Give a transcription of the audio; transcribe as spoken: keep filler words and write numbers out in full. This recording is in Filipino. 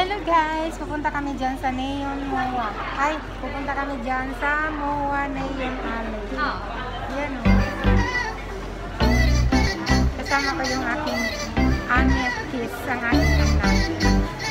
Hello guys, pupunta kami dyan sa Neon M O A. Ay, pupunta kami dyan sa M O A Neon Alley. Yan o. Kasama ko yung aking Anya Kiss, ang aking anak.